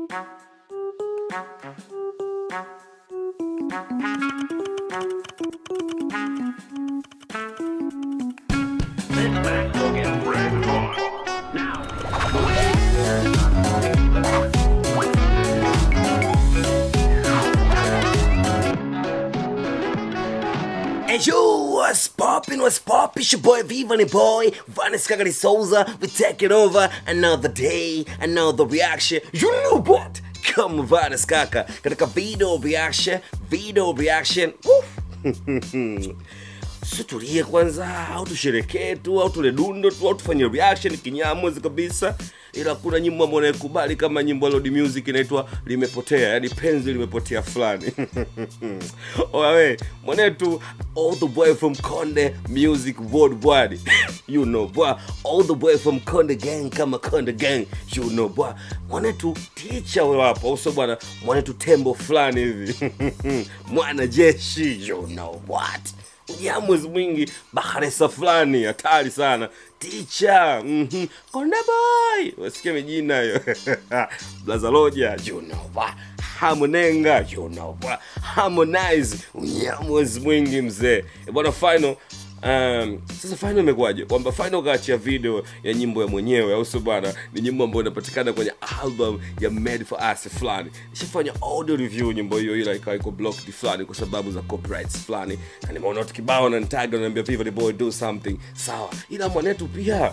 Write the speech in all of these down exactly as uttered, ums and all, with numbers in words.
Hey yo, what's poppin', what's poppin', it's your boy VanVlog, 𝙏𝙝𝙖𝙣𝙠, we're taking over another day, another reaction, you know what? Kama Vanis kaka, katika video reaction, video reaction, woo! Situlie kwanza, au tusherekee tu, au tule dundo tu, au tufanye reaction kinyamwezi kabisa. Ila kuna nyimbo ambayo naikubali kama nyimbo ya Lord Music inaitwa Limepotea, yani penzi limepotea fulani. Oya mwanetu, all the boy from Konde Music Worldwide. You know boy, all the boy from Konde Gang kama Konde Gang. You know boy, mwanetu teacher wewe hapo, uso bwana, mwanetu tembo fulani hivi. Mwana jeshi, you know what? Unyamwezi mwingi, baharesa fulani, hatari sana. Teacher, mhm, Konde boy, wasikia mijina yo. Blazaloja, you know what? Harmonenga, you know what? Harmonize, unyamwezi mwingi mzee. E bwana final, um, sasa final imekuwaje? Kwamba final kaachia video ya nyimbo ya mwenyewe, au sio bwana? Ni nyimbo ambayo inapatikana kwenye album ya Made for Us fulani. Nishafanya audio review nyimbo hiyo, ila ikawa iko blocked fulani kwa sababu za copyrights fulani. Na nimeona watu kibao na nitag na niambia people the boy do something. Sawa. Ila mwanetu pia.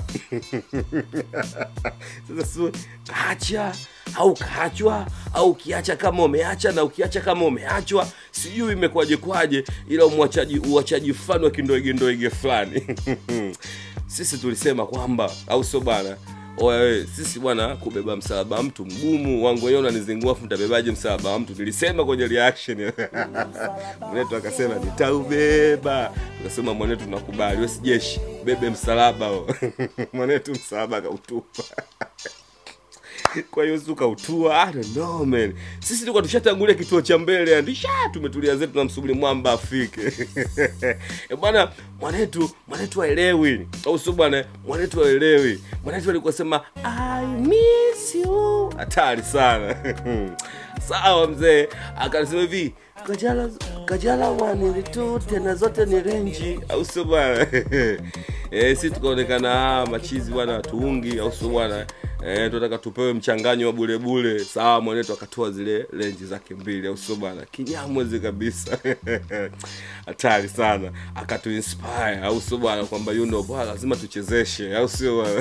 Sasa sio kaacha au kaachwa au kiacha kama umeacha na ukiacha kama umeachwa, sijui imekwaje kwaje, ila umwachaji uachaji fulani wa kindoege ndoege fulani. Sisi tulisema kwamba, au sio bana, oya sisi bwana kubeba msalaba mtu mgumu, wangu wenyewe unanizingua afu mtabebaje msalaba mtu? Tulisema kwenye reaction. Mwenetu akasema nitaubeba. Tukasema mwenetu tunakubali, wewe si jeshi, bebe msalaba. Mwenetu msalaba kautupa. Kwa hiyo suka utua, I don't know man. Sisi tulikuwa tushatangulia kituo cha mbele, andisha tumetulia zetu tunamsubiri mwamba afike. E bwana, mwanetu, mwanetu haelewi. Au sio bwana, mwanetu haelewi. Mwanetu alikuwa sema I miss you. Hatari sana. Sawa mzee, akasema hivi, Kajala, Kajala wani tu tena zote ni renji, au sio bwana? Eh, sisi tukaonekana machizi bwana tuungi, au sio bwana? Eh, tunataka tupewe mchanganyo wa bure bure. Sawa mwanetu akatoa zile range zake mbili, au sio bwana? Kinyamwezi kabisa. Hatari sana. Akatu inspire, au sio bwana, kwamba you know bwana lazima tuchezeshe, au sio bwana?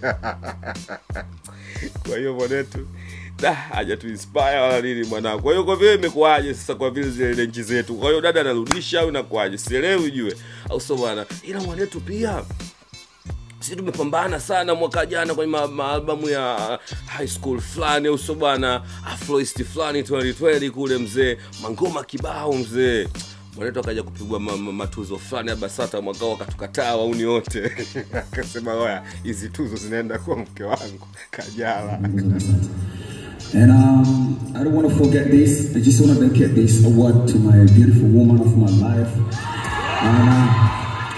Kwa hiyo mwanetu da haja tu inspire wala nini mwanangu. Kwa hiyo kwa vile imekuaje sasa kwa vile zile range zetu? Kwa hiyo dada anarudisha au inakuaje? Sielewi ujue, au sio bwana? Ila mwanetu pia sisi tumepambana sana mwaka jana kwenye maalbamu ya high school fulani, au sio bwana, Afroist fulani twenty twenty kule mzee, mangoma kibao mzee. Mwanetu akaja kupigwa matuzo fulani ya BASATA mwaka wakatukataa wauni wote. Akasema oya, hizi tuzo zinaenda kwa mke wangu Kajala. And um, I don't want to forget this. I just want to dedicate this award to my beautiful woman of my life. And, uh,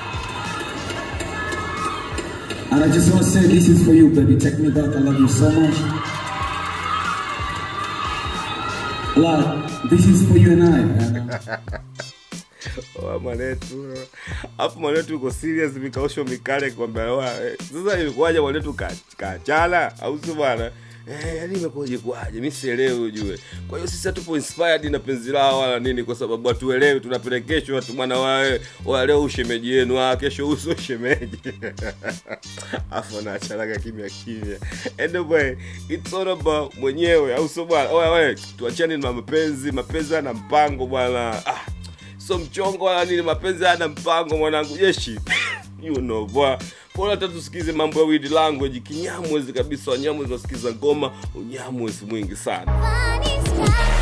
and I just want to say this is for you, baby. Take me back. I love you so much. Lord, this is for you and I. And, uh, oh mwanetu, afu mwanetu uko serious mikaosho mikale kwamba oa sasa ilikuwaje mwanetu Kajala, au sio bwana? Eh, yani imekuwaje kwaje? Mimi sielewi ujue. Kwa hiyo sisi hatupo inspired na penzi lao wala nini, kwa sababu hatuelewi tunapelekeshwa watu bwana wae, wa leo ushemeji yenu, ah kesho uso shemeji. Afu na acharaga kimya kimya. Anyway, it's all about mwenyewe, au sio bwana? Oya wewe, tuachane na mapenzi, mapenzi yana mpango bwana. Ah, so mchongo wala nini, mapenzi yana mpango mwanangu jeshi. You know boy. Kwa hata tusikize mambo ya weird language, kinyamwezi kabisa, wanyamwezi wasikiza ngoma, unyamwezi mwingi sana.